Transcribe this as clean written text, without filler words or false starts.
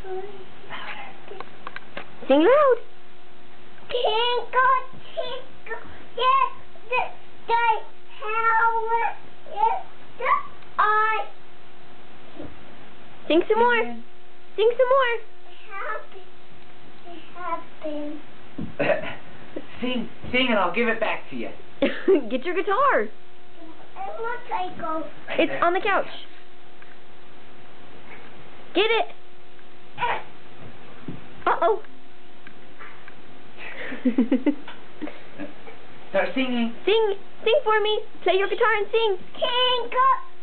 Sing loud. Tinkle, tinkle, yes, the how is the eye. Sing some more. Sing some more. Happy. Sing and I'll give it back to you. Get your guitar. It's on the couch. Get it. Uh-oh. Start singing. Sing for me. Play your guitar and sing. Tinkle.